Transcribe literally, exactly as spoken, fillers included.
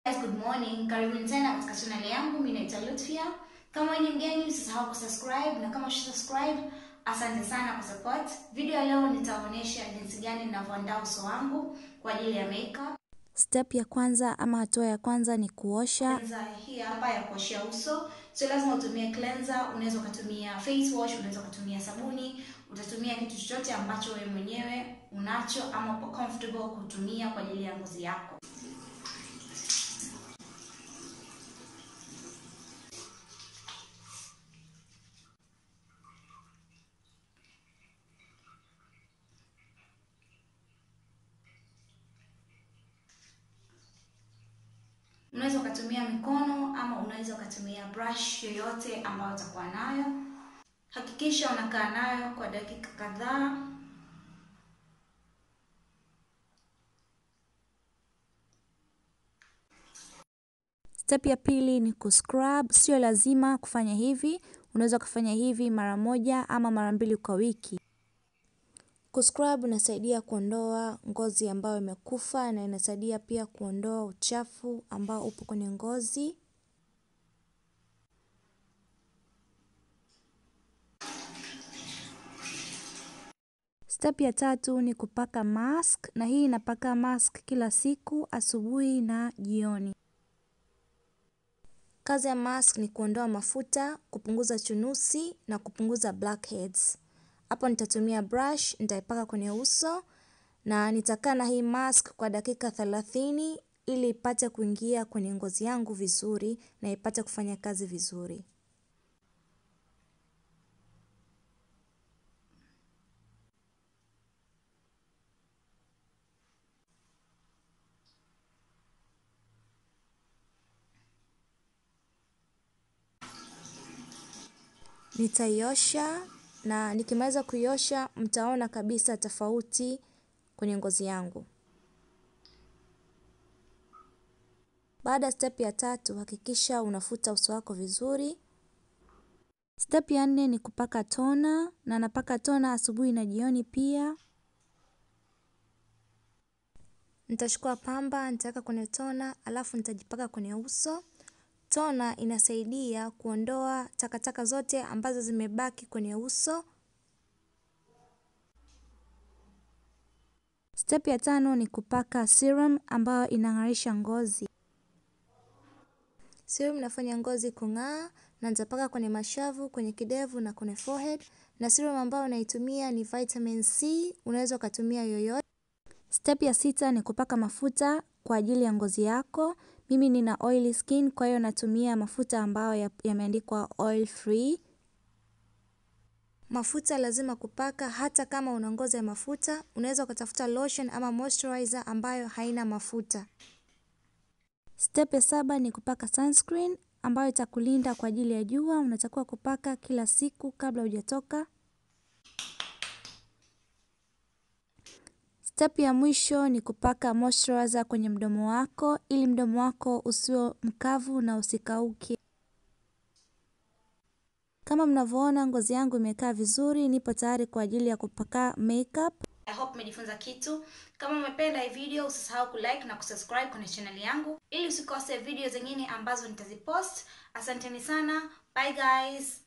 Guys, good morning. Karibuni tena katika channel yangu. Mimi naitwa Lutfia. Kama wewe ni mgeni, usisahau kusubscribe, na kama usubscribe, asante sana kwa support. Video ya leo nitaonyesha jinsi gani ninavyoandaa uso wangu kwa ajili ya makeup. Step ya kwanza ama hatua ya kwanza ni kuosha. Cleanser hii hapa ya kuoshia uso. So lazima utumie cleanser, unaweza kutumia face wash, unaweza kutumia sabuni, utatumia kitu chochote ambacho wewe mwenyewe unacho ama uko comfortable kutumia kwa ajili ya ngozi yako. Unaweza kutumia mikono ama unaweza kutumia brush yoyote ambayo utakuwa nayo. Hakikisha unakaa nayo kwa dakika kadhaa. Step ya pili ni kuscrub. Sio lazima kufanya hivi, unaweza kufanya hivi mara moja ama mara mbili kwa wiki. Kuscrub inasaidia kuondoa ngozi ambayo imekufa na inasaidia pia kuondoa uchafu ambao upo kwenye ngozi. Step ya tatu ni kupaka mask, na hii napaka mask kila siku asubuhi na jioni. Kazi ya mask ni kuondoa mafuta, kupunguza chunusi na kupunguza blackheads. Hapo nitatumia brush, nitaipaka kwenye uso na nitakaa na hii mask kwa dakika thelathini ili ipate kuingia kwenye ngozi yangu vizuri na ipate kufanya kazi vizuri. Nitaiosha na nikimaliza kuiosha mtaona kabisa tofauti kwenye ngozi yangu. Baada step ya tatu, hakikisha unafuta uso wako vizuri. Step ya nne ni kupaka toner, na napaka toner asubuhi na jioni pia. Nitachukua pamba, nitaweka kwenye toner, alafu nitajipaka kwenye uso. Toner inasaidia kuondoa takataka zote ambazo zimebaki kwenye uso. Step ya tano ni kupaka serum ambayo inang'arisha ngozi. Serum inafanya ngozi kung'aa, na nitapaka kwenye mashavu, kwenye kidevu na kwenye forehead. Na serum ambayo naitumia ni vitamin C, unaweza kutumia yoyote. Step ya sita ni kupaka mafuta kwa ajili ya ngozi yako. Mimi nina oily skin, kwa hiyo natumia mafuta ambayo yameandikwa oil free. Mafuta lazima kupaka hata kama una ngozi ya mafuta. Unaweza kutafuta lotion ama moisturizer ambayo haina mafuta. Step ya saba ni kupaka sunscreen ambayo itakulinda kwa ajili ya jua. Unatakiwa kupaka kila siku kabla hujatoka. Step ya mwisho ni kupaka moisturizer kwenye mdomo wako ili mdomo wako usiwe mkavu na usikauke. Kama mnavyoona ngozi yangu imekaa vizuri, nipo tayari kwa ajili ya kupaka makeup. I hope umejifunza kitu. Kama umependa hii video, usisahau kulike na kusubscribe kwenye channel yangu ili usikose video zingine ambazo nitazipost. Asanteni sana. Bye guys.